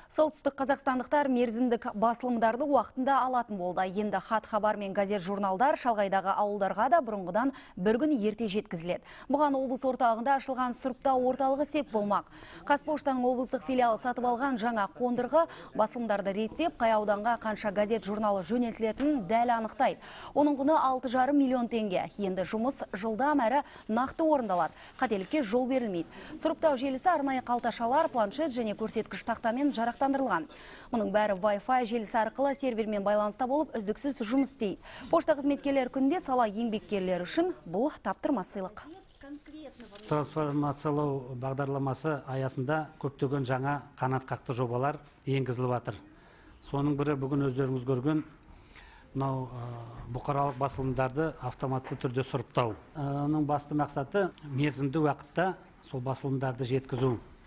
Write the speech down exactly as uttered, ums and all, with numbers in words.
Солтүстік қазақстандықтар мерзімдік басылымдарды уақытында алатын болды. Енді хат хабар мен газет журналдар шалғайдағы ауылдарға да бұрынғыдан бір күн ерте жеткізіледі. Бұған облыс орталығында ашылған сұрыптау орталығы сеп болмақ. Қазпоштаның облыстық филиалы сатып алған жаңа қондырғы басылымдарды реттеп, қай ауданға қанша газет журналы жөнелтілетінін дәл анықтайды. Оның құны алты жарым миллион теңге. Енді жұмыс жылдам әрі нақты орындалады. Қателікке жол берілмейді. Сұрыптау желісі арнайы қалташалар, планшет және көрсеткіш тақтамен жарақтандырылған. Мұның бәрі Wi-Fi желісі арқылы сервермен байланыста болып, үздіксіз жұмыс істейді. Пошта қызметкерлер күнде сала еңбеккерлері үшін бұл таптырмас сыйлық. Трансформациялау бағдарламасы аясында көптеген жаңа қанатқақты жобалар енгізіліп жатыр. Соның бірі бүгін өздеріңіз көрген мынау бұқаралық басылымдарды автоматты түрде сұрыптау. Оның басты мақсаты мерзімді уақытта сол басылымдарды жеткізу.